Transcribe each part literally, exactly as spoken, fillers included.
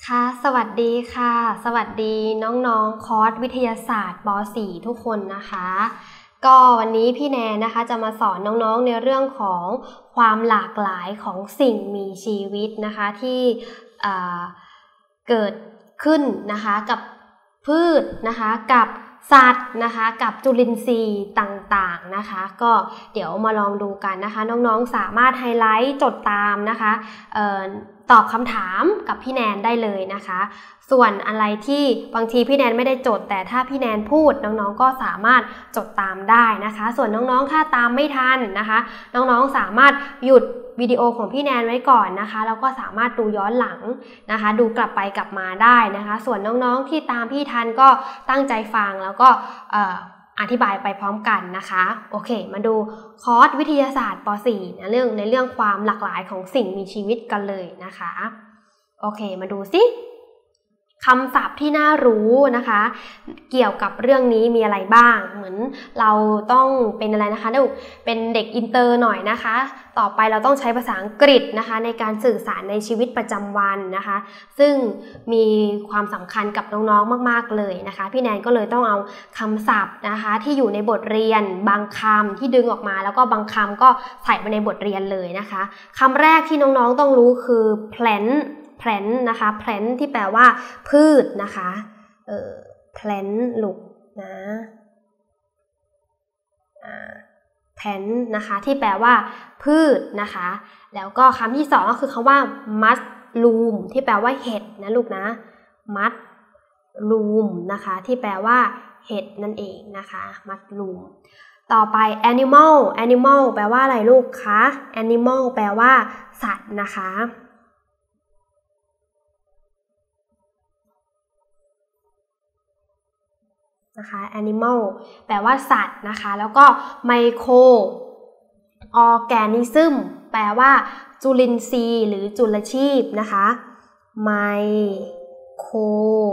ค่ะสวัสดีค่ะสวัสดีน้องๆคอร์สวิทยาศาสตร์ป .สี่ ทุกคนนะคะก็วันนี้พี่แนนนะคะจะมาสอนน้องๆในเรื่องของความหลากหลายของสิ่งมีชีวิตนะคะที่เกิดขึ้นนะคะกับพืชนะคะกับสัตว์นะคะกับจุลินทรีย์ต่างๆนะคะก็เดี๋ยวมาลองดูกันนะคะน้องๆสามารถไฮไลท์จดตามนะคะเอ่อตอบคำถามกับพี่แนนได้เลยนะคะส่วนอะไรที่บางทีพี่แนนไม่ได้จดแต่ถ้าพี่แนนพูดน้องๆก็สามารถจดตามได้นะคะส่วนน้องๆถ้าตามไม่ทันนะคะน้องๆสามารถหยุดวิดีโอของพี่แนนไว้ก่อนนะคะแล้วก็สามารถดูย้อนหลังนะคะดูกลับไปกลับมาได้นะคะส่วนน้องๆที่ตามพี่ทันก็ตั้งใจฟังแล้วก็อธิบายไปพร้อมกันนะคะโอเคมาดูคอร์สวิทยาศาสตร์ป .สี่ นะเรื่องในเรื่องความหลากหลายของสิ่งมีชีวิตกันเลยนะคะโอเคมาดูสิคำศัพท์ที่น่ารู้นะคะเกี่ยวกับเรื่องนี้มีอะไรบ้างเหมือนเราต้องเป็นอะไรนะคะลูกเป็นเด็กอินเตอร์หน่อยนะคะต่อไปเราต้องใช้ภาษาอังกฤษนะคะในการสื่อสารในชีวิตประจำวันนะคะซึ่งมีความสำคัญกับน้องๆมากๆเลยนะคะพี่แนนก็เลยต้องเอาคำศัพท์นะคะที่อยู่ในบทเรียนบางคำที่ดึงออกมาแล้วก็บางคำก็ใส่มาในบทเรียนเลยนะคะคำแรกที่น้องๆต้องรู้คือ plant plant นะคะ plant ที่แปลว่าพืชนะคะเอ่อ plant ลูกนะอ่า plant นะคะที่แปลว่าพืชนะคะแล้วก็คำที่สองก็คือคำว่า mushroom ที่แปลว่าเห็ดนะลูกนะ mushroom นะคะที่แปลว่าเห็ดนั่นเองนะคะ mushroom ต่อไป animal animal แปลว่าอะไรลูกคะ animal แปลว่าสัตว์นะคะนะคะ animal แปลว่าสัตว์นะคะแล้วก็ micro organism แปลว่าจุลินทรีย์หรือจุลชีพนะคะ micro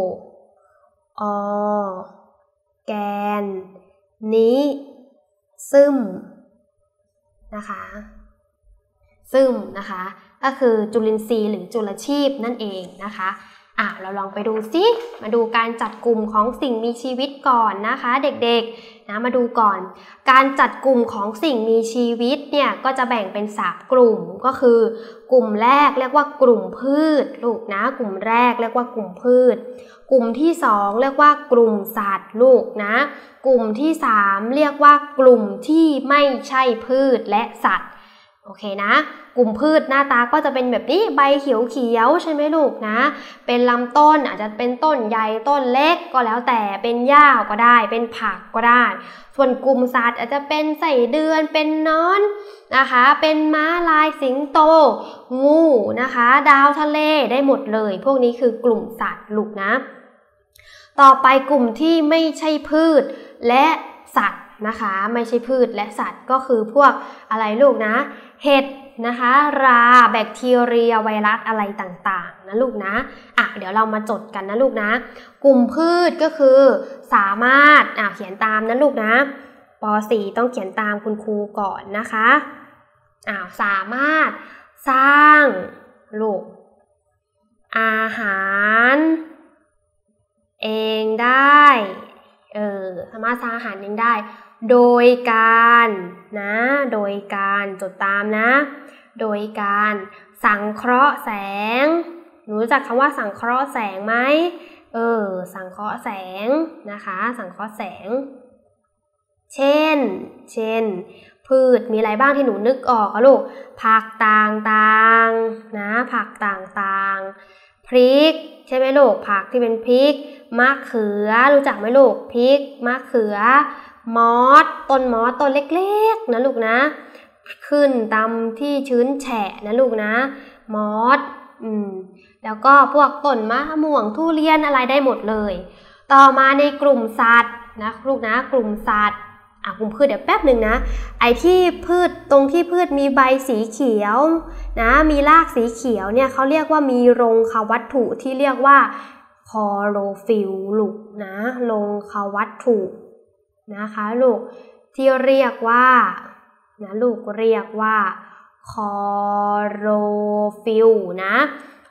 organism นะคะซึมนะคะก็คือจุลินทรีย์หรือจุลชีพนั่นเองนะคะอ่ะเราลองไปดูซิมาดูการจัดกลุ่มของสิ่งมีชีวิตก่อนนะคะเด็กๆนะมาดูก่อนการจัดกลุ่มของสิ่งมีชีวิตเนี่ยก็จะแบ่งเป็นสามกลุ่มก็คือกลุ่มแรกเรียกว่ากลุ่มพืชลูกนะกลุ่มแรกเรียกว่ากลุ่มพืชกลุ่มที่สองเรียกว่ากลุ่มสัตว์ลูกนะกลุ่มที่สามเรียกว่ากลุ่มที่ไม่ใช่พืชและสัตว์โอเคนะกลุ่มพืชหน้าตาก็จะเป็นแบบนี้ใบเขียวๆใช่ไหมลูกนะเป็นลำต้นอาจจะเป็นต้นใหญ่ต้นเล็กก็แล้วแต่เป็นหญ้าก็ได้เป็นผักก็ได้ส่วนกลุ่มสัตว์อาจจะเป็นไส้เดือนเป็นนอนนะคะเป็นม้าลายสิงโตงูนะคะดาวทะเลได้หมดเลยพวกนี้คือกลุ่มสัตว์ลูกนะต่อไปกลุ่มที่ไม่ใช่พืชและสัตว์นะคะไม่ใช่พืชและสัตว์ก็คือพวกอะไรลูกนะเห็ดนะคะราแบคทีเรียไวรัสอะไรต่างๆนะลูกนะอ่ะเดี๋ยวเรามาจดกันนะลูกนะกลุ่มพืชก็คือสามารถอ่ะเขียนตามนะลูกนะป .สี่ ต้องเขียนตามคุณครูก่อนนะคะอ่ะสามารถสร้างลูกอาหารเองได้เออสามารถสร้างอาหารเองได้โดยการนะโดยการจดตามนะโดยการสังเคราะห์แสงรู้จักคำว่าสังเคราะห์แสงไหมเออสังเคราะห์แสงนะคะสังเคราะห์แสงเช่นเช่นพืชมีอะไรบ้างที่หนูนึกออกคะลูกผักต่างๆนะผักต่างๆพริกใช่ไหมลูกผักที่เป็นพริกมะเขือรู้จักไหมลูกพริกมะเขือมอสต้นมอสต้นเล็กๆนะลูกนะขึ้นตามที่ชื้นแฉะนะลูกนะมอสอืมแล้วก็พวกต้นมะม่วงทุเรียนอะไรได้หมดเลยต่อมาในกลุ่มสัตว์นะลูกนะกลุ่มสัตว์อ่ะกลุ่มพืชเดี๋ยวแป๊บหนึ่งนะไอ้ที่พืชตรงที่พืชมีใบสีเขียวนะมีรากสีเขียวเนี่ยเขาเรียกว่ามีโรงควัตถุที่เรียกว่าคลอโรฟิลล์ลูกนะโรงควัตถุนะคะลูกที่เรียกว่านะลูกเรียกว่าคลอโรฟิลล์นะ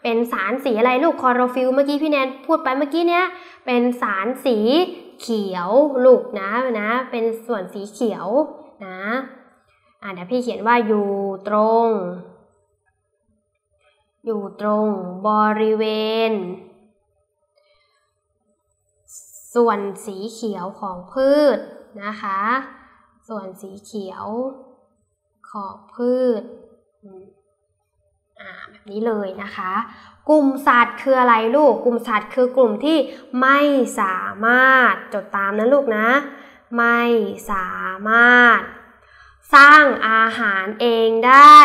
เป็นสารสีอะไรลูกคลอโรฟิลล์เมื่อกี้พี่แนนพูดไปเมื่อกี้เนี้ยเป็นสารสีเขียวลูกนะนะเป็นส่วนสีเขียวนะอ่ะเดี๋ยวพี่เขียนว่าอยู่ตรงอยู่ตรงบริเวณส่วนสีเขียวของพืชนะคะส่วนสีเขียวของพืชอ่าแบบนี้เลยนะคะกลุ่มสัตว์คืออะไรลูกกลุ่มสัตว์คือกลุ่มที่ไม่สามารถจดตามนะลูกนะไม่สามารถสร้างอาหารเองได้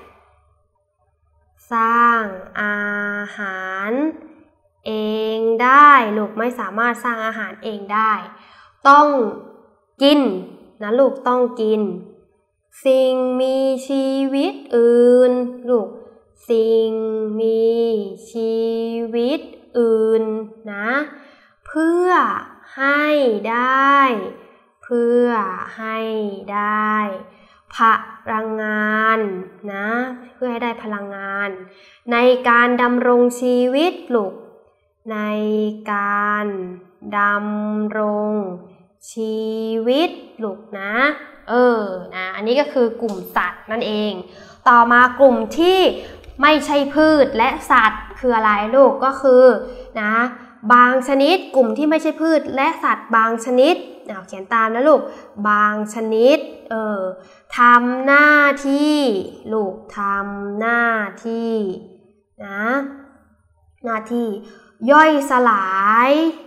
สร้างอาหารเองได้ลูกไม่สามารถสร้างอาหารเองได้ต้องกินนะลูกต้องกินสิ่งมีชีวิตอื่นลูกสิ่งมีชีวิตอื่นนะเพื่อให้ได้เพื่อให้ได้พลังงานนะเพื่อให้ได้พลังงานในการดำรงชีวิตลูกในการดำรงชีวิตลูกนะเออนะอันนี้ก็คือกลุ่มสัตว์นั่นเองต่อมากลุ่มที่ไม่ใช่พืชและสัตว์คืออะไรลูกก็คือนะบางชนิดกลุ่มที่ไม่ใช่พืชและสัตว์บางชนิดเอาเขียนตามนะลูกบางชนิดเออทำหน้าที่ลูกทำหน้าที่นะหน้าที่ย่อยสลาย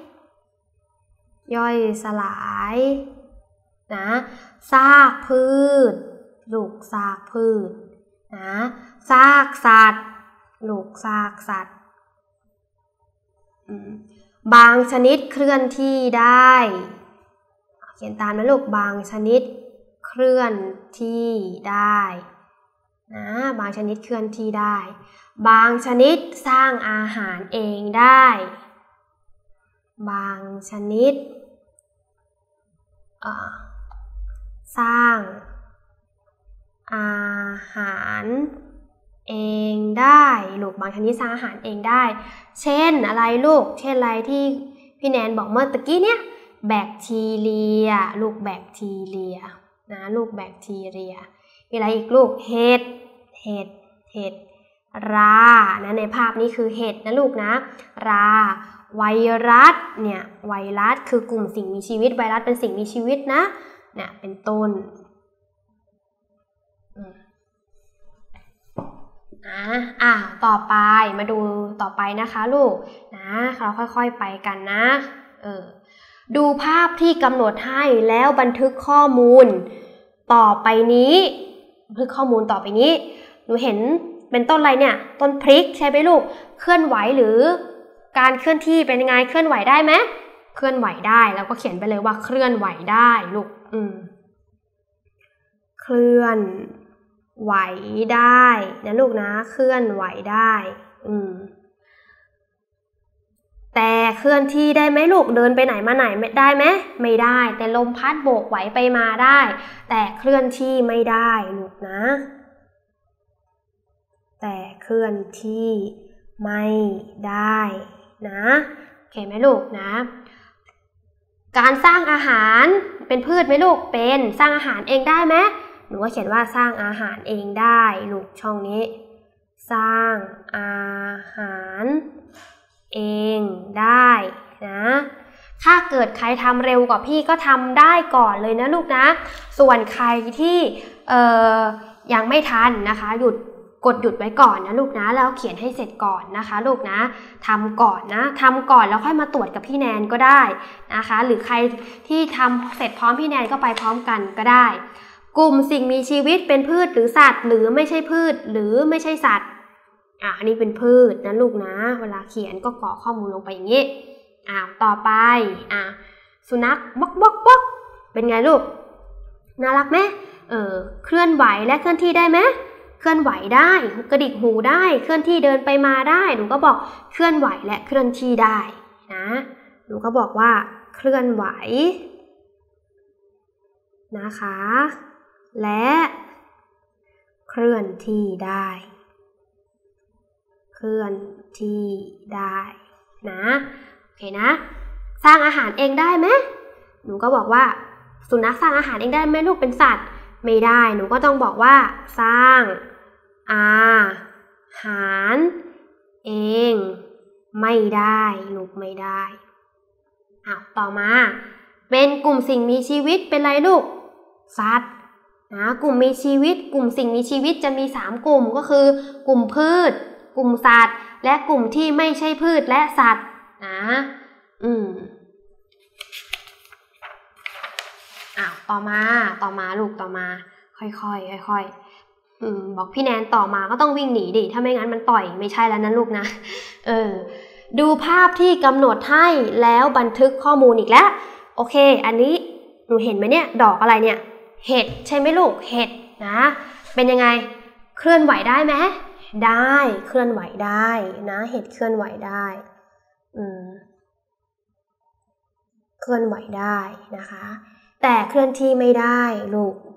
ย่อยสลายนะซากพืชลูกซากพืชนะซากสัตว์ลูกซากสัตว์บางชนิดเคลื่อนที่ได้เขียนตามนะลูกบางชนิดเคลื่อนที่ได้นะบางชนิดเคลื่อนที่ได้บางชนิดสร้างอาหารเองได้บางชนิดสร้างอาหารเองได้ลูกบางชนิดสร้างอาหารเองได้เช่นอะไรลูกเช่นอะไรที่พี่แนนบอกเมื่อตะกี้เนี้ยแบคทีเรียลูกแบคทีเรียนะลูกแบคทีเรียมีอะไรอีกลูกเห็ดเห็ดเห็ดรานะในภาพนี้คือเห็ดนะลูกนะราไวรัสเนี่ยไวรัสคือกลุ่มสิ่งมีชีวิตไวรัสเป็นสิ่งมีชีวิตนะเนี่ยเป็นต้นอ่าอ่าต่อไปมาดูต่อไปนะคะลูกนะเราค่อยๆไปกันนะเออดูภาพที่กำหนดให้แล้วบันทึกข้อมูลต่อไปนี้บันทึกข้อมูลต่อไปนี้หนูเห็นเป็นต้นอะไรเนี่ยต้นพริกใช่ไหมลูกเคลื่อนไหวหรือการเคลื่อนที่เป็นยังไงเคลื่อนไหวได้ไหมเคลื่อนไหวได้แล้วก็เขียนไปเลยว่าเคลื่อนไหวได้ลูกอืมเคลื่อนไหวได้นะลูกนะเคลื่อนไหวได้อืมแต่เคลื่อนที่ได้ไหมลูกเดินไปไหนมาไหนได้ไหมไม่ได้แต่ลมพัดโบกไหวไปมาได้แต่เคลื่อนที่ไม่ได้ลูกนะแต่เคลื่อนที่ไม่ได้นะโอเคไหมลูกนะการสร้างอาหารเป็นพืชไหมลูกเป็นสร้างอาหารเองได้ไหมหนูก็เขียนว่าสร้างอาหารเองได้ลูกช่องนี้สร้างอาหารเองได้นะถ้าเกิดใครทำเร็วกว่าพี่ก็ทำได้ก่อนเลยนะลูกนะส่วนใครที่เอ่อยังไม่ทันนะคะหยุดกดหยุดไว้ก่อนนะลูกนะแล้วเขียนให้เสร็จก่อนนะคะลูกนะทำก่อนนะทำก่อนแล้วค่อยมาตรวจกับพี่แนนก็ได้นะคะหรือใครที่ทำเสร็จพร้อมพี่แนนก็ไปพร้อมกันก็ได้กลุ่มสิ่งมีชีวิตเป็นพืชหรือสัตว์หรือไม่ใช่พืชหรือไม่ใช่สัตว์อ่ะอันนี้เป็นพืชนะลูกนะเวลาเขียนก็กรอกข้อมูลลงไปอย่างนี้อ่ะต่อไปอ่ะสุนัขบ๊อกบ๊อกบ๊อกเป็นไงลูกน่ารักไหมเออเคลื่อนไหวและเคลื่อนที่ได้ไหมเคลื่อนไหวได้กระดิกหูได้เคลื่อนที่เดินไปมาได้หนูก็บอกเคลื่อนไหวและเคลื่อนที่ได้นะหนูก็บอกว่าเคลื่อนไหวนะคะและเคลื่อนที่ได้เคลื่อนที่ได้นะโอเคนะสร้างอาหารเองได้ไหมหนูก็บอกว่าสุนัขสร้างอาหารเองได้ไหมลูกเป็นสัตว์ไม่ได้หนูก็ต้องบอกว่าสร้างอาหารเองไม่ได้ลูกไม่ได้อ้าวต่อมาเป็นกลุ่มสิ่งมีชีวิตเป็นไรลูกสัตว์นะกลุ่มมีชีวิตกลุ่มสิ่งมีชีวิตจะมีสามกลุ่มก็คือกลุ่มพืชกลุ่มสัตว์และกลุ่มที่ไม่ใช่พืชและสัตว์นะอืมอ้าวต่อมาต่อมาลูกต่อมาค่อยๆค่อยๆอืมบอกพี่แนนต่อมาก็ต้องวิ่งหนีดิถ้าไม่งั้นมันต่อยไม่ใช่แล้วนะลูกนะเออดูภาพที่กำหนดให้แล้วบันทึกข้อมูลอีกแล้วโอเคอันนี้หนูเห็นไหมเนี่ยดอกอะไรเนี่ยเห็ดใช่ไหมลูกเห็ดนะเป็นยังไงเคลื่อนไหวได้ไหมได้เคลื่อนไหวได้นะเห็ดเคลื่อนไหวได้อืมเคลื่อนไหวได้นะคะแต่เคลื่อนที่ไม่ได้ลูก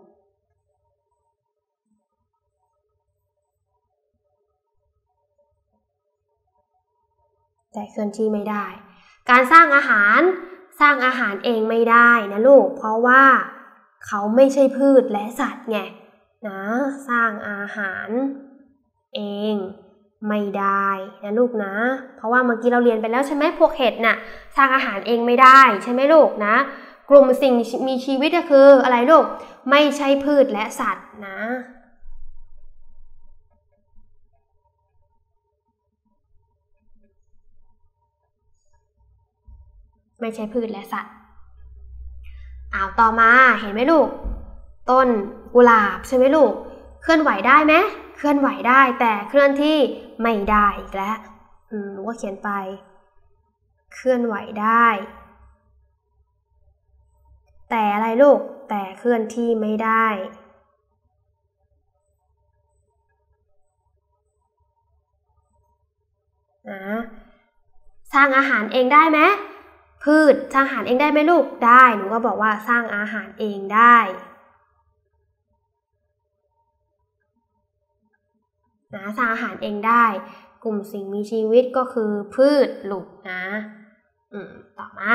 แต่เคลื่อนที่ไม่ได้การสร้างอาหารสร้างอาหารเองไม่ได้นะลูกเพราะว่าเขาไม่ใช่พืชและสัตว์ไงนะสร้างอาหารเองไม่ได้นะลูกนะเพราะว่าเมื่อกี้เราเรียนไปแล้วใช่ไหมพวกเห็ดน่ะสร้างอาหารเองไม่ได้ใช่ไหมลูกนะกลุ่มสิ่งมีชีวิตก็คืออะไรลูกไม่ใช่พืชและสัตว์นะไม่ใช่พืชและสัตว์อ้าวต่อมาเห็นไหมลูกต้นกุหลาบใช่ไหมลูกเคลื่อนไหวได้ไหมเคลื่อนไหวได้แต่เคลื่อนที่ไม่ได้อีกแล้วอืมหนูก็เขียนไปเคลื่อนไหวได้แต่อะไรลูกแต่เคลื่อนที่ไม่ได้นะสร้างอาหารเองได้ไหมพืชสร้างอาหารเองได้ไหมลูกได้หนูก็บอกว่าสร้างอาหารเองได้นะสร้างอาหารเองได้กลุ่มสิ่งมีชีวิตก็คือพืชลูกนะอืมต่อมา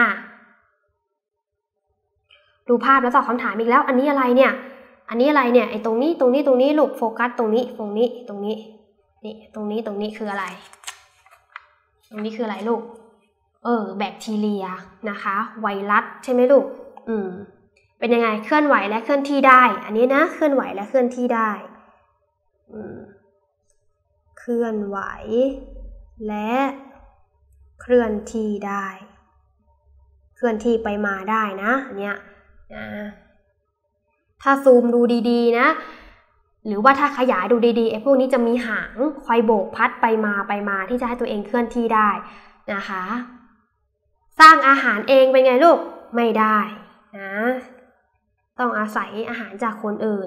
ดูภาพแล้วตอบคำถามอีกแล้วอันนี้อะไรเนี่ยอันนี้อะไรเนี่ยไอ้ตรงนี้ตรงนี้ตรงนี้ลูกโฟกัสตรงนี้ตรงนี้ตรงนี้นี่ตรงนี้ตรงนี้คืออะไรตรงนี้คืออะไรลูกเออแบคทีเรียนะคะไวรัสใช่ไหมลูกอืมเป็นยังไงเคลื่อนไหวและเคลื่อนที่ได้อันนี้นะเคลื่อนไหวและเคลื่อนที่ได้อืมเคลื่อนไหวและเคลื่อนที่ได้เคลื่อนที่ไปมาได้นะอันเนี้ยนะถ้าซูมดูดีๆนะหรือว่าถ้าขยายดูดีๆไอ้พวกนี้จะมีหางคอยโบกพัดไปมาไปมาที่จะให้ตัวเองเคลื่อนที่ได้นะคะสร้างอาหารเองเป็นไงลูกไม่ได้นะต้องอาศัยอาหารจากคนอื่น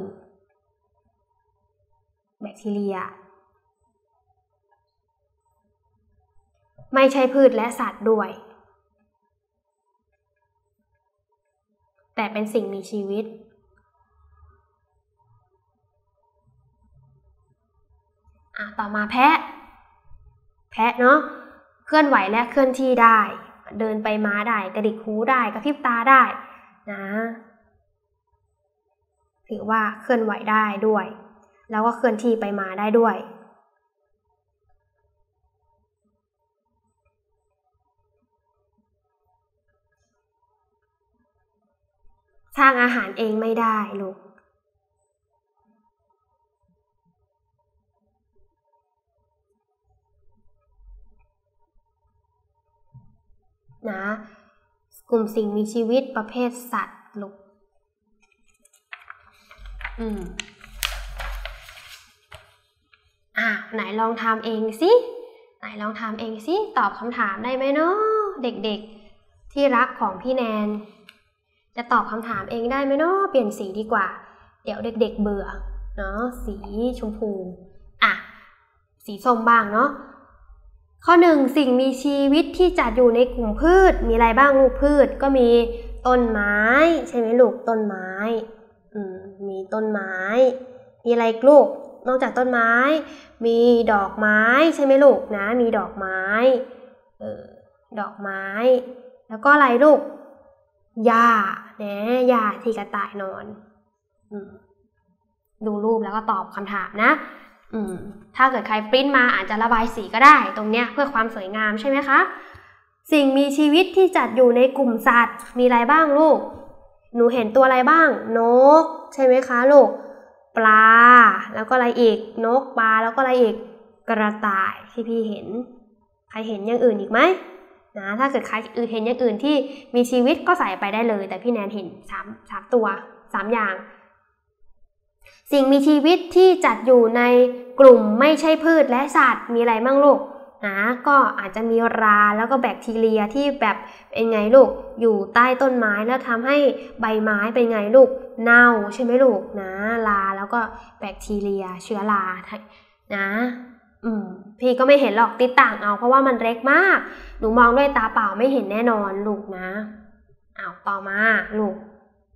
แบคทีเรียไม่ใช่พืชและสัตว์ด้วยแต่เป็นสิ่งมีชีวิตอ่ะต่อมาแพะแพะเนาะเคลื่อนไหวและเคลื่อนที่ได้เดินไปมาได้กระดิกหูได้กระพริบตาได้นะถือว่าเคลื่อนไหวได้ด้วยแล้วก็เคลื่อนที่ไปมาได้ด้วยสร้างอาหารเองไม่ได้ลูกนะกลุ่มสิ่งมีชีวิตประเภทสัตว์ลูกอืมอ่ะไหนลองทำเองสิไหนลองทำเองสิตอบคำถามได้ไหมเนาะเด็กๆที่รักของพี่แนนจะตอบคำถามเองได้ไหมเนาะเปลี่ยนสีดีกว่าเดี๋ยวเด็กๆเบื่อเนาะสีชมพูอ่ะสีส้มบ้างเนาะข้อหนึ่งสิ่งมีชีวิตที่จัดอยู่ในกลุ่มพืชมีอะไรบ้างลูกพืชก็มีต้นไม้ใช่ไหมลูกต้นไม้อืมมีต้นไม้มีอะไรลูกนอกจากต้นไม้มีดอกไม้ใช่ไหมลูกนะมีดอกไม้เออดอกไม้แล้วก็อะไรลูกหญ้าเนี่ยหญ้าที่กระต่ายนอนอืมดูรูปแล้วก็ตอบคำถามนะอืมถ้าเกิดใครปริ้นมาอาจจะระบายสีก็ได้ตรงเนี้ยเพื่อความสวยงามใช่ไหมคะสิ่งมีชีวิตที่จัดอยู่ในกลุ่มสัตว์มีอะไรบ้างลูกหนูเห็นตัวอะไรบ้างนกใช่ไหมคะลูกปลาแล้วก็อะไรอีกนกปลาแล้วก็อะไรอีกกระต่ายที่พี่เห็นใครเห็นอย่างอื่นอีกไหมนะถ้าเกิดใครอื่นเห็นอย่างอื่นที่มีชีวิตก็ใส่ไปได้เลยแต่พี่แนนเห็นสามสามตัวสามอย่างสิ่งมีชีวิตที่จัดอยู่ในกลุ่มไม่ใช่พืชและสัตว์มีอะไรบ้างลูกนะก็อาจจะมีราแล้วก็แบคทีเรียที่แบบเป็นไงลูกอยู่ใต้ต้นไม้แล้วทำให้ใบไม้เป็นไงลูกเน่าใช่ไหมลูกนะราแล้วก็แบคทีเรียเชื้อรานะอืมพี่ก็ไม่เห็นหรอกติดต่างเอาเพราะว่ามันเล็กมากหนูมองด้วยตาเปล่าไม่เห็นแน่นอนลูกนะเอาต่อมาลูก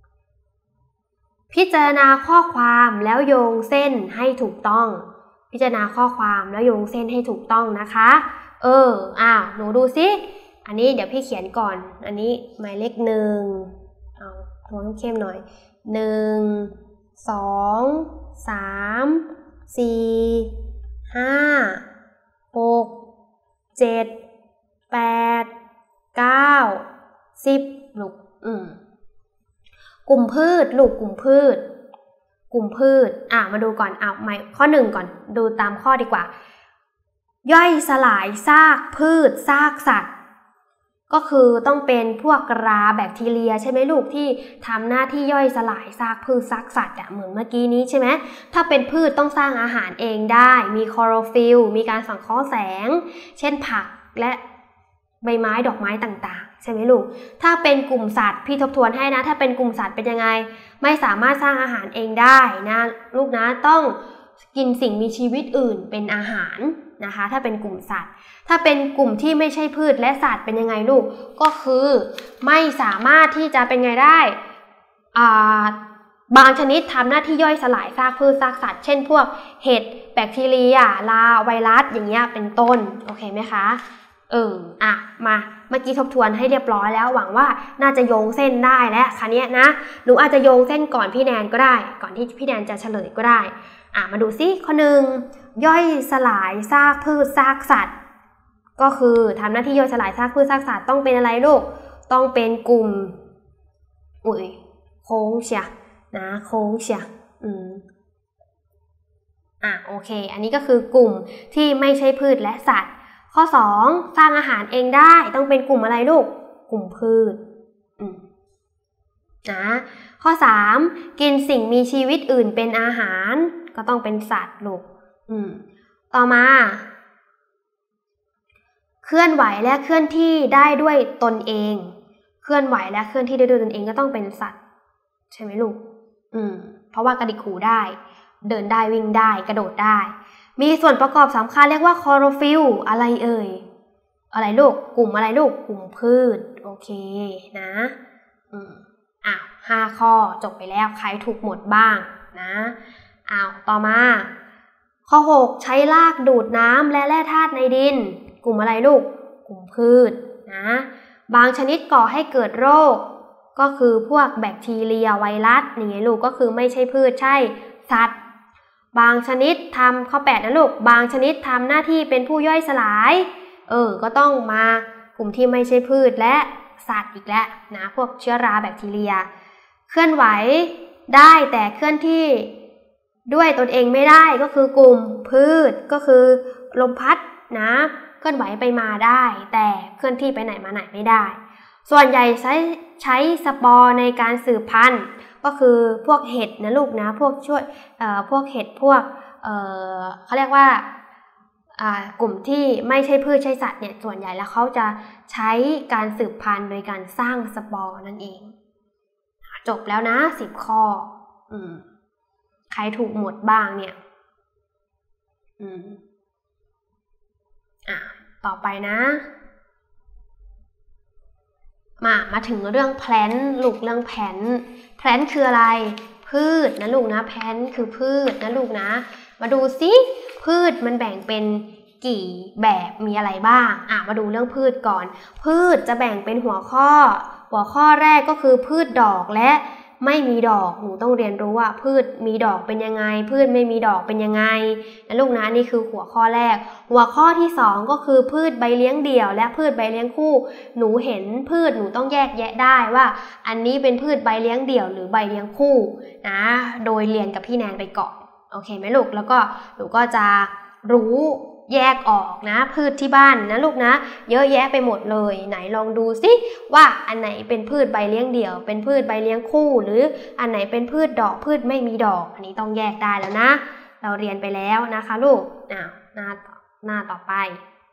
พิจารณาข้อความแล้วโยงเส้นให้ถูกต้องพิจารณาข้อความแล้วโยงเส้นให้ถูกต้องนะคะเอออ้าวหนูดูสิอันนี้เดี๋ยวพี่เขียนก่อนอันนี้หมายเลขหนึ่งเอาโทนเข้มหน่อยหนึ่งสองสามสี่ห้าหกเจ็ดแปดเก้าสิบลูกอืมกลุ่มพืชลูกกลุ่มพืชกลุ่มพืชอ่ะมาดูก่อนอ่ะใหม่ข้อหนึ่งก่อนดูตามข้อดีกว่าย่อยสลายซากพืชซากสัตว์ก็คือต้องเป็นพวกราแบคทีเรียใช่ไหมลูกที่ทำหน้าที่ย่อยสลายซากพืชซากสัตว์อ่ะเหมือนเมื่อกี้นี้ใช่ไหมถ้าเป็นพืชต้องสร้างอาหารเองได้มีคลอโรฟิลล์มีการสังเคราะห์แสงเช่นผักและใบไม้ดอกไม้ต่างๆใช่ไหมลูกถ้าเป็นกลุ่มสัตว์พี่ทบทวนให้นะถ้าเป็นกลุ่มสัตว์เป็นยังไงไม่สามารถสร้างอาหารเองได้นะลูกนะต้องกินสิ่งมีชีวิตอื่นเป็นอาหารนะคะถ้าเป็นกลุ่มสัตว์ถ้าเป็นกลุ่มที่ไม่ใช่พืชและสัตว์เป็นยังไงลูกก็คือไม่สามารถที่จะเป็นไงได้อ่าบางชนิดทำหน้าที่ย่อยสลายซากพืชซากสัตว์เช่นพวกเห็ดแบคทีเรียราไวรัสอย่างเงี้ยเป็นต้นโอเคไหมคะเอออ่ะมาเมื่อกี้ทบทวนให้เรียบร้อยแล้วหวังว่าน่าจะโยงเส้นได้แล้วคันนี้นะหนูอาจจะโยงเส้นก่อนพี่แนนก็ได้ก่อนที่พี่แนนจะเฉลยก็ได้อ่ะมาดูซิข้อหนึ่งย่อยสลายซากพืชซากสัตว์ก็คือทำหน้าที่ย่อยสลายซากพืชซากสัตว์ต้องเป็นอะไรลูกต้องเป็นกลุ่มอุ้ยโค้งเชียนะโค้งเชียอืมอ่ะโอเคอันนี้ก็คือกลุ่มที่ไม่ใช่พืชและสัตว์ข้อสองสร้างอาหารเองได้ต้องเป็นกลุ่มอะไรลูกกลุ่มพืชอืมนะข้อสามกินสิ่งมีชีวิตอื่นเป็นอาหารก็ต้องเป็นสัตว์ลูกอืมต่อมาเคลื่อนไหวและเคลื่อนที่ได้ด้วยตนเองเคลื่อนไหวและเคลื่อนที่ได้ด้วยตนเองก็ต้องเป็นสัตว์ใช่ไหมลูกอืมเพราะว่ากระดิกหูได้เดินได้วิ่งได้กระโดดได้มีส่วนประกอบสำคัญเรียกว่าคลอโรฟิลล์อะไรเอ่ยอะไรลูกกลุ่มอะไรลูกกลุ่มพืชโอเคนะอืมอ่ะห้าข้อจบไปแล้วใครถูกหมดบ้างนะอ้าวต่อมาข้อหกใช้รากดูดน้ำและแร่ธาตุในดินกลุ่มอะไรลูกกลุ่มพืชนะบางชนิดก่อให้เกิดโรคก็คือพวกแบคทีเรียไวรัสนี่ไงลูกก็คือไม่ใช่พืชใช่สัตว์บางชนิดทำข้อแปดนะลูกบางชนิดทำหน้าที่เป็นผู้ย่อยสลายเออก็ต้องมากลุ่มที่ไม่ใช่พืชและสัตว์อีกแล้วนะพวกเชื้อราแบคทีเรียเคลื่อนไหวได้แต่เคลื่อนที่ด้วยตนเองไม่ได้ก็คือกลุ่มพืชก็คือลมพัดนะเคลื่อนไหวไปมาได้แต่เคลื่อนที่ไปไหนมาไหนไม่ได้ส่วนใหญ่ใช้ใช้สปอร์ในการสืบพันธุ์ก็คือพวกเห็ดนะลูกนะพวกช่วยเอ่อพวกเห็ดพวกเอ่อเขาเรียกว่าอ่ากลุ่มที่ไม่ใช่พืชใช่สัตว์เนี่ยส่วนใหญ่แล้วเขาจะใช้การสืบพันธุ์โดยการสร้างสปอร์นั่นเองจบแล้วนะสิบข้ออืมใครถูกหมดบ้างเนี่ยอืมอ่ะต่อไปนะมามาถึงเรื่องแพลนลูกเรื่องแพลนแพลนคืออะไรพืชนะลูกนะแพลนคือพืชนะลูกนะมาดูซิพืชมันแบ่งเป็นกี่แบบมีอะไรบ้างอ่ะมาดูเรื่องพืชก่อนพืชจะแบ่งเป็นหัวข้อหัวข้อแรกก็คือพืชดอกและไม่มีดอกหนูต้องเรียนรู้ว่าพืชมีดอกเป็นยังไงพืชไม่มีดอกเป็นยังไงนะลูกนะนี่คือหัวข้อแรกหัวข้อที่สองก็คือพืชใบเลี้ยงเดี่ยวและพืชใบเลี้ยงคู่หนูเห็นพืชหนูต้องแยกแยะได้ว่าอันนี้เป็นพืชใบเลี้ยงเดี่ยวหรือใบเลี้ยงคู่นะโดยเรียนกับพี่แนนไปก่อนโอเคไหมลูกแล้วก็หนูก็จะรู้แยกออกนะพืชที่บ้านนะลูกนะเยอะแยะไปหมดเลยไหนลองดูสิว่าอันไหนเป็นพืชใบเลี้ยงเดี่ยวเป็นพืชใบเลี้ยงคู่หรืออันไหนเป็นพืชดอกพืชไม่มีดอกอันนี้ต้องแยกได้แล้วนะเราเรียนไปแล้วนะคะลูกอ่ะหน้าต่อหน้าต่อไป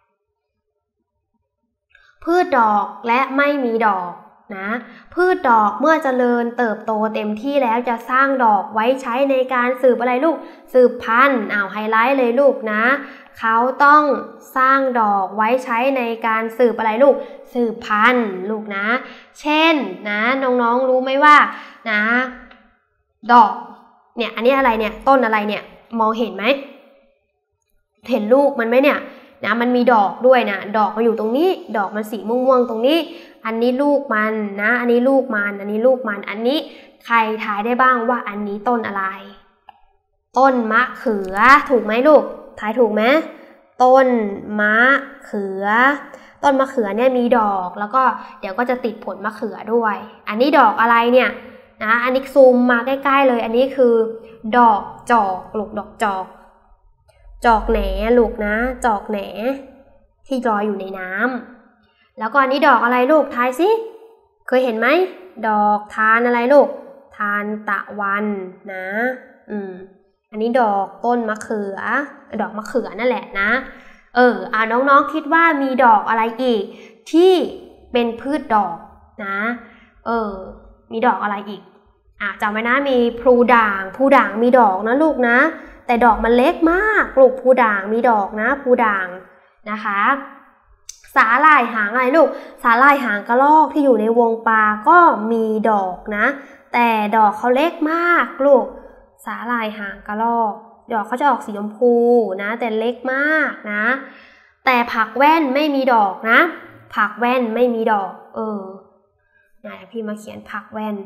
พืชดอกและไม่มีดอกนะพืชดอกเมื่อเจริญเติบโตเต็มที่แล้วจะสร้างดอกไว้ใช้ในการสืบอะไรลูกสืบพันธุ์อ้าวไฮไลท์เลยลูกนะเขาต้องสร้างดอกไว้ใช้ในการสืบอะไรลูกสืบพันธุ์ลูกนะเช่นนะน้องๆรู้ไหมว่านะดอกเนี่ยอันนี้อะไรเนี่ยต้นอะไรเนี่ยมองเห็นไหมเห็นลูกมันไหมเนี่ยนะมันมีดอกด้วยนะดอกมาอยู่ตรงนี้ดอกมันสีม่วงๆตรงนี้อันนี้ลูกมันนะอันนี้ลูกมันอันนี้ลูกมันอันนี้ใครทายได้บ้างว่าอันนี้ต้นอะไรต้นมะเขือถูกไหมลูกทายถูกไหมต้นมะเขือต้นมะเขือเนี่ยมีดอกแล้วก็เดี๋ยวก็จะติดผลมะเขือด้วยอันนี้ดอกอะไรเนี่ยนะอันนี้ซูมมาใกล้ๆเลยอันนี้คือดอกจอกลูกดอกจอกจอกแหนลูกนะจอกแหนที่ลอยอยู่ในน้ำแล้วก็อันนี้ดอกอะไรลูกทายสิเคยเห็นไหมดอกทานอะไรลูกทานตะวันนะอืมอันนี้ดอกต้นมะเขือดอกมะเขือนั่นแหละนะเอออ่าน้องๆคิดว่ามีดอกอะไรอีกที่เป็นพืชดอกนะเออมีดอกอะไรอีกอ่ะจำไว้นะมีพลูด่างพลูด่างมีดอกนะลูกนะแต่ดอกมันเล็กมากลูกพลูด่างมีดอกนะพลูด่างนะคะสาหร่ายหางอะไรลูกสาหร่ายหางกระรอกที่อยู่ในวงปลาก็มีดอกนะแต่ดอกเขาเล็กมากลูกสาหร่ายหางกระรอกดอกเขาจะออกสีชมพูนะแต่เล็กมากนะแต่ผักแว่นไม่มีดอกนะผักแว่นไม่มีดอกเออไหนพี่มาเขียนผักแว่น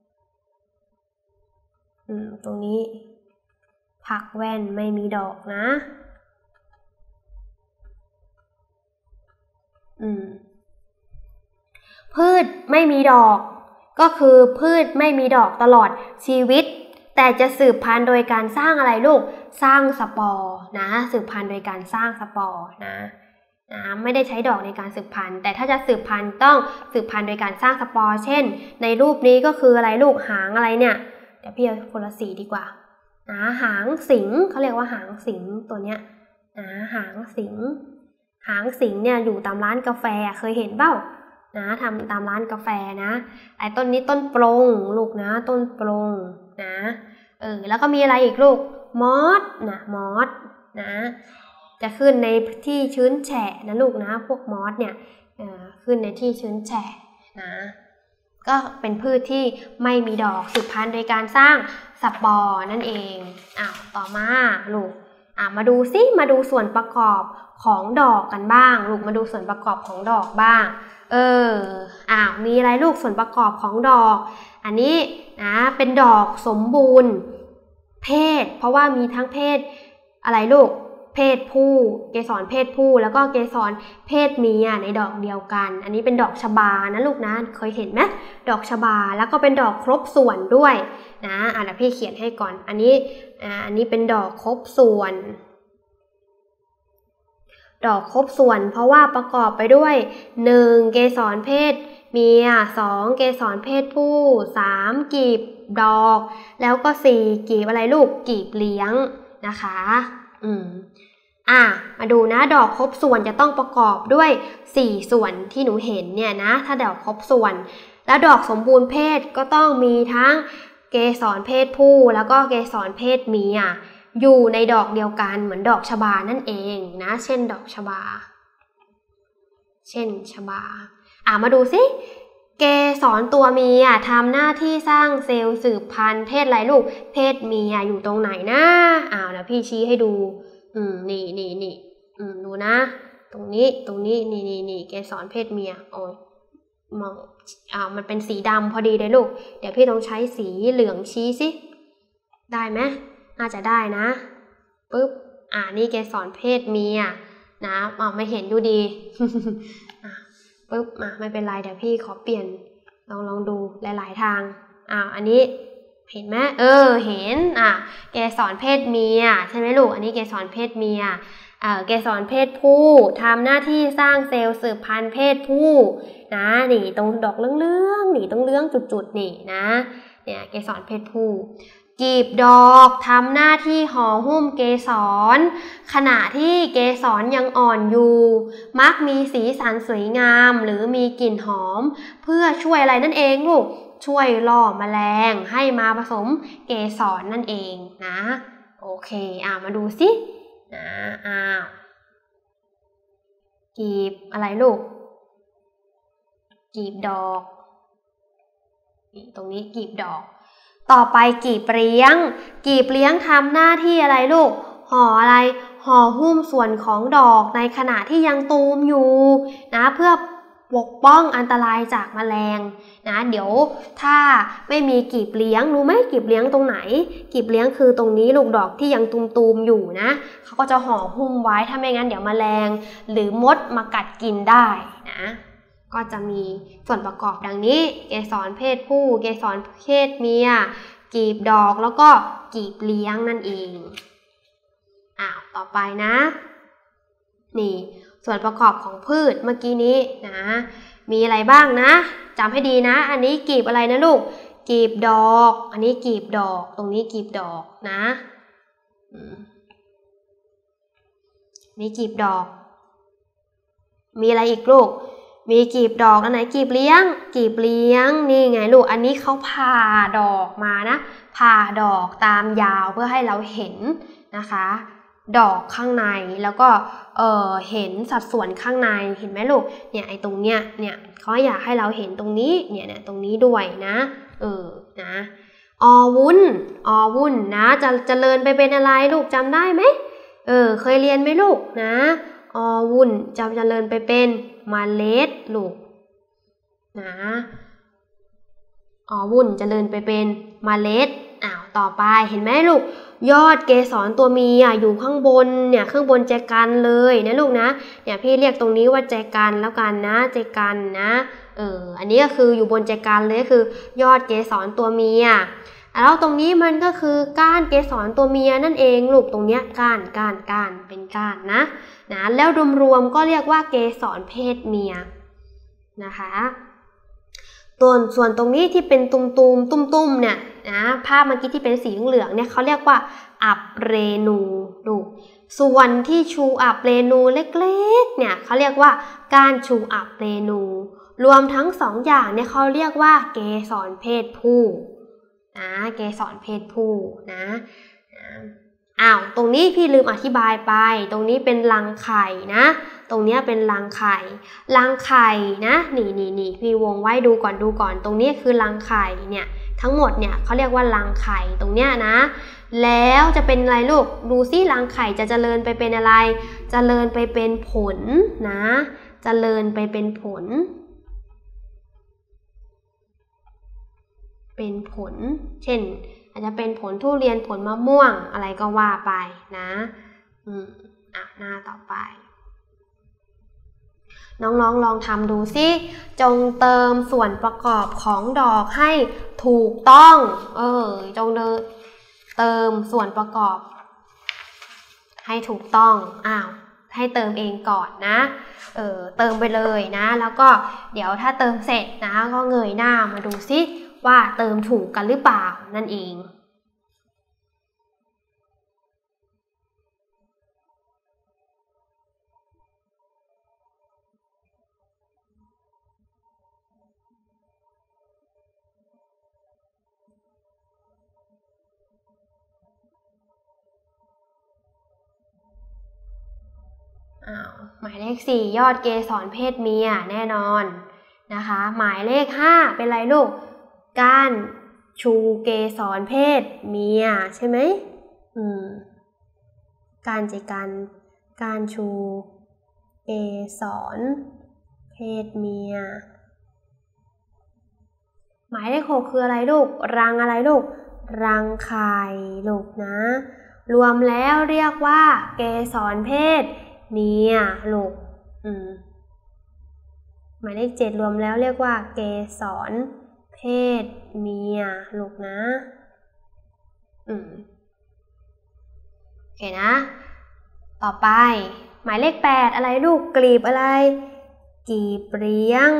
อืมตรงนี้ผักแว่นไม่มีดอกนะอืมพืชไม่มีดอกก็คือพืชไม่มีดอกตลอดชีวิตแต่จะสืบพันธุ์โดยการสร้างอะไรลูกสร้างสปอร์นะสืบพันธุ์โดยการสร้างสปอร์นะนะไม่ได้ใช้ดอกในการสืบพันธุ์แต่ถ้าจะสืบพันธุ์ต้องสืบพันธุ์โดยการสร้างสปอร์เช่นในรูปนี้ก็คืออะไรลูกหางอะไรเนี่ยเดี๋ยวพี่เอาคนละสีดีกว่านะหางสิงเขาเรียกว่าหางสิงตัวเนี้ยนะหางสิงหางสิงเนี่ยอยู่ตามร้านกาแฟเคยเห็นเปล่านะทำตามร้านกาแฟนะไอ้ต้นนี้ต้นปรงลูกนะต้นปรงนะเออแล้วก็มีอะไรอีกลูกมอสนะมอสนะจะขึ้นในที่ชื้นแฉะนะลูกนะพวกมอสเนี่ยเออขึ้นในที่ชื้นแฉะนะก็เป็นพืชที่ไม่มีดอกสืบพันธุ์โดยการสร้างสปอร์นั่นเองอ้าวต่อมาลูกอ่ะมาดูซิมาดูส่วนประกอบของดอกกันบ้างลูกมาดูส่วนประกอบของดอกบ้างเอออ้าวมีอะไรลูกส่วนประกอบของดอกอันนี้นะเป็นดอกสมบูรณ์เพศเพราะว่ามีทั้งเพศอะไรลูกเพศผู้เกสรเพศผู้แล้วก็เกสรเพศเมียในดอกเดียวกันอันนี้เป็นดอกชบานะลูกนะเคยเห็นไหมดอกชบาแล้วก็เป็นดอกครบส่วนด้วยนะอ่ะเดี๋ยวพี่เขียนให้ก่อนอันนี้อ่าอันนี้เป็นดอกครบส่วนดอกครบส่วนเพราะว่าประกอบไปด้วยหนึ่งเกสรเพศเมียสองเกสรเพศผู้สามกีบดอกแล้วก็สี่กีบอะไรลูกกีบเลี้ยงนะคะอืมอ่ะมาดูนะดอกครบส่วนจะต้องประกอบด้วยสี่ส่วนที่หนูเห็นเนี่ยนะถ้าดอกครบส่วนแล้วดอกสมบูรณ์เพศก็ต้องมีทั้งเกสรเพศผู้แล้วก็เกสรเพศเมียอยู่ในดอกเดียวกันเหมือนดอกชบานั่นเองนะเช่นดอกชบาเช่นชบาอ่ะมาดูสิเกสรตัวเมียทำหน้าที่สร้างเซลล์สืบพันธุ์เพศอะไรลูกเพศเมียอยู่ตรงไหนนะอ้าวเดี๋ยวพี่ชี้ให้ดูอืมนี่นี่นี่อืมดูนะตรงนี้ตรงนี้นี่นี่นี่เกสรเพศเมียโอ้ยมองอ่ามันเป็นสีดำพอดีเลยลูกเดี๋ยวพี่ต้องใช้สีเหลืองชี้สิได้ไหมน่าจะได้นะปึ๊บอ่านี่เกสรเพศเมียนะอ๋อไม่เห็นอยู่ดี ปึ๊บมาไม่เป็นไรเดี๋ยวพี่ขอเปลี่ยนลองลองดูหลายๆทางอ่าอันนี้เห็นไหมเออเห็นอ่ะเกสรเพศเมียใช่ไหมลูกอันนี้เกสรเพศเมียเอ่อเกสรเพศผู้ทำหน้าที่สร้างเซลล์สืบพันธุ์เพศผู้นะนี่ตรงดอกเรื่องๆนี่ตรงเรื่องจุดๆนี่นะเนี่ยเกสรเพศผู้กีบดอกทำหน้าที่ห่อหุ้มเกสรขณะที่เกสรยังอ่อนอยู่มักมีสีสันสวยงามหรือมีกลิ่นหอมเพื่อช่วยอะไรนั่นเองลูกช่วยล่อแมลงให้มาผสมเกสรนั่นเองนะโอเคอ่ะมาดูสินะอ้าวกีบอะไรลูกกีบดอกนี่ตรงนี้กีบดอกต่อไปกีบเลี้ยงกีบเลี้ยงทำหน้าที่อะไรลูกห่ออะไรห่อหุ้มส่วนของดอกในขณะที่ยังตูมอยู่นะเพื่อปกป้องอันตรายจากแมลงนะเดี๋ยวถ้าไม่มีกีบเลี้ยงรู้ไหมกีบเลี้ยงตรงไหนกีบเลี้ยงคือตรงนี้ลูกดอกที่ยังตูมๆอยู่นะเขาก็จะห่อหุ้มไว้ถ้าไม่งั้นเดี๋ยวแมลงหรือมดมากัดกินได้นะก็จะมีส่วนประกอบดังนี้เกสรเพศผู้เกสรเพศเมียกีบดอกแล้วก็กีบเลี้ยงนั่นเองอ้าวต่อไปนะนี่ส่วนประกอบของพืชเมื่อกี้นี้นะมีอะไรบ้างนะจำให้ดีนะอันนี้กีบอะไรนะลูกกีบดอกอันนี้กีบดอกตรงนี้กีบดอกนะนี่กีบดอกมีอะไรอีกลูกมีกีบดอกอันไหนกีบเลี้ยงกีบเลี้ยงนี่ไงลูกอันนี้เขาผ่าดอกมานะผ่าดอกตามยาวเพื่อให้เราเห็นนะคะดอกข้างในแล้วก็เอ่อเห็นสัดส่วนข้างในเห็นไหมลูกเนี่ยไอ้ตรงเนี้ยเนี่ยเขาอยากให้เราเห็นตรงนี้เนี่ยเนี่ยตรงนี้ด้วยนะเออนะอวุ้นอวุ้นนะจะเจริญไปเป็นอะไรลูกจำได้ไหมเออเคยเรียนไหมลูกนะอวุ้นจะเจริญไปเป็นเมล็ดลูกนะอวุ้นเจริญไปเป็นเมล็ดอ้าวต่อไปเห็นไหมลูกยอดเกสรตัวเมียอยู่ข้างบนเนี่ยข้างบนแจกันเลยนะลูกนะเนี่ยพี่เรียกตรงนี้ว่าแจกันแล้วกันนะแจกันนะเอออันนี้ก็คืออยู่บนแจกันเลยคือยอดเกสรตัวเมียแล้วตรงนี้มันก็คือก้านเกสรตัวเมียนั่นเองลูกตรงเนี้ยก้านก้านก้านเป็นก้านนะนะแล้วรวมๆก็เรียกว่าเกสรเพศเมียนะคะตัวส่วนตรงนี้ที่เป็นตุ่มๆตุ้มๆเนี่ยนะภาพเมื่อกี้ที่เป็นสีเหลืองเนี่ยเขาเรียกว่าอับเรนูดูส่วนที่ชูอับเรนูเล็กๆเนี่ยเขาเรียกว่าก้านชูอับเรนูรวมทั้งสองอย่างเนี่ยเขาเรียกว่าเกสรเพศผู้นะเกสรเพศผู้นะอ้าวตรงนี้พี่ลืมอธิบายไปตรงนี้เป็นรังไข่นะตรงนี้เป็นรังไข่รังไข่นะนี่นี่นี่พี่วงไว้ดูก่อนดูก่อนตรงนี้คือรังไข่เนี่ยทั้งหมดเนี่ยเขาเรียกว่ารังไข่ตรงเนี้ยนะแล้วจะเป็นอะไรลูกดูซิรังไข่จะเจริญไปเป็นอะไรเจริญไปเป็นผลนะเจริญไปเป็นผลเป็นผลเช่นอาจจะเป็นผลทุเรียนผลมะม่วงอะไรก็ว่าไปนะอืมอ่ะหน้าต่อไปน้องๆ ล, ลองทำดูสิจงเติมส่วนประกอบของดอกให้ถูกต้องเออจงเติมส่วนประกอบให้ถูกต้องอ้าวให้เติมเองก่อนนะเออเติมไปเลยนะแล้วก็เดี๋ยวถ้าเติมเสร็จนะก็เงยหน้ามาดูสิว่าเติมถูกกันหรือเปล่านั่นเองอ้าวหมายเลขสี่ยอดเกสรเพศเมียแน่นอนนะคะหมายเลขห้าเป็นอะไรลูกก้านชูเกสรเพศเมียใช่ไหมอืมการจิกันการชูเกสรเพศเมียหมายเลขหกคืออะไรลูกรังอะไรลูกรังไข่ลูกนะรวมแล้วเรียกว่าเกสรเพศเมียลูกอืมหมายเลขเจ็ดรวมแล้วเรียกว่าเกสรเพศเมียลูกนะอืมโอเคนะต่อไปหมายเลขแปดอะไรลูกกลีบอะไรกลีบเลี้ยง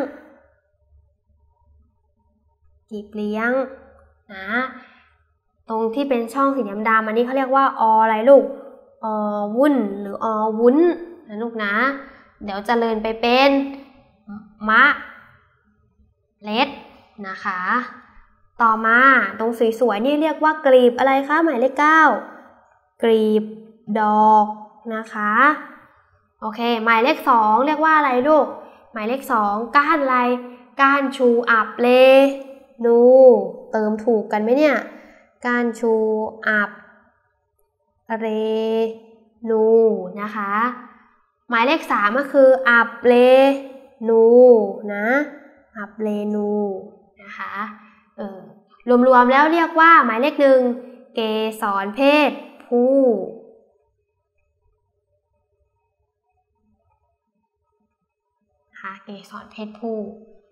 กลีบเลี้ยงนะตรงที่เป็นช่องสีดำๆอันนี้เขาเรียกว่าออะไรลูกอวุ่นหรืออวุ้นนะลูกนะเดี๋ยวจะเจริญไปเป็นมะเล็ดนะคะต่อมาตรงสวยๆนี่เรียกว่ากลีบอะไรคะหมายเลขเก้ากลีบดอกนะคะโอเคหมายเลขสองเรียกว่าอะไรลูกหมายเลขสองก้านอะไรก้านชูอับเลนูเติมถูกกันไหมเนี่ยก้านชูอับเรนูนะคะหมายเลขสามก็คืออับเลนูนะอับเลนูนะคะเออรวมๆแล้วเรียกว่าหมายเลขหนึ่งเกสรเพศผู้ค่ะเกสรเพศผู้